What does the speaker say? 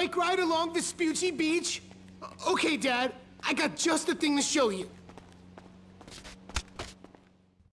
bike ride along Vespucci Beach? Okay, Dad, I got just the thing to show you.